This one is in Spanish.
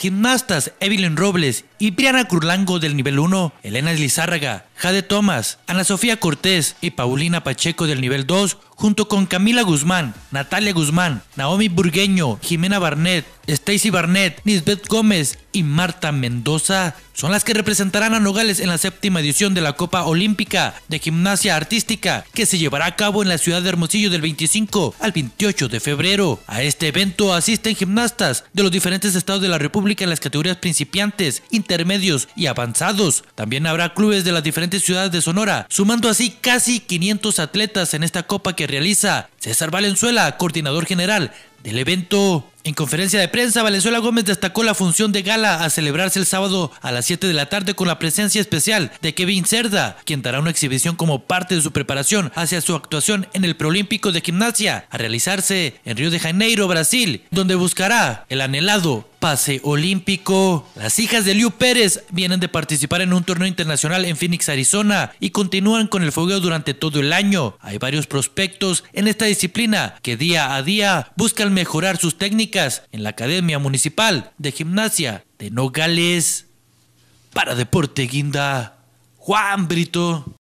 gimnastas Evelyn Robles y Briana Curlango del nivel 1, Elena Lizárraga, Jade Thomas, Ana Sofía Cortés y Paulina Pacheco del nivel 2, junto con Camila Guzmán, Natalia Guzmán, Naomi Burgueño, Jimena Barnett, Stacy Barnett, Nisbeth Gómez y Marta Mendoza, son las que representarán a Nogales en la 7ª edición de la Copa Olímpica de Gimnasia Artística, que se llevará a cabo en la ciudad de Hermosillo del 25 al 28 de febrero. A este evento asisten gimnastas de los diferentes estados de la República en las categorías principiantes, intermedios y avanzados. También habrá clubes de las diferentes ciudades de Sonora, sumando así casi 500 atletas en esta copa que realiza César Valenzuela, coordinador general del evento. En conferencia de prensa, Valenzuela Gómez destacó la función de gala a celebrarse el sábado a las 7 de la tarde con la presencia especial de Kevin Cerda, quien dará una exhibición como parte de su preparación hacia su actuación en el Preolímpico de Gimnasia, a realizarse en Río de Janeiro, Brasil, donde buscará el anhelado pase olímpico. Las hijas de Liu Pérez vienen de participar en un torneo internacional en Phoenix, Arizona, y continúan con el fogueo durante todo el año. Hay varios prospectos en esta disciplina que día a día buscan mejorar sus técnicas en la Academia Municipal de Gimnasia de Nogales. Para Deporte Guinda, Juan Brito.